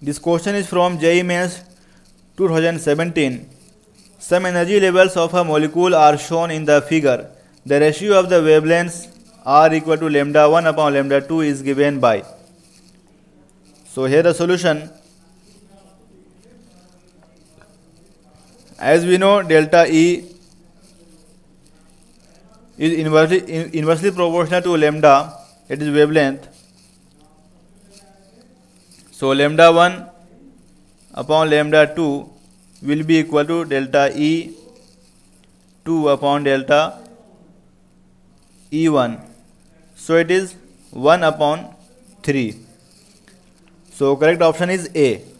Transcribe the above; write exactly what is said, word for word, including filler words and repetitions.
This question is from J E E Mains twenty seventeen. Some energy levels of a molecule are shown in the figure. The ratio of the wavelengths are equal to lambda one upon lambda two is given by. So here the solution. As we know, delta E is inversely, inversely proportional to lambda, it is wavelength. So lambda one upon lambda two will be equal to delta E two upon delta E one. So it is one upon three. So correct option is A.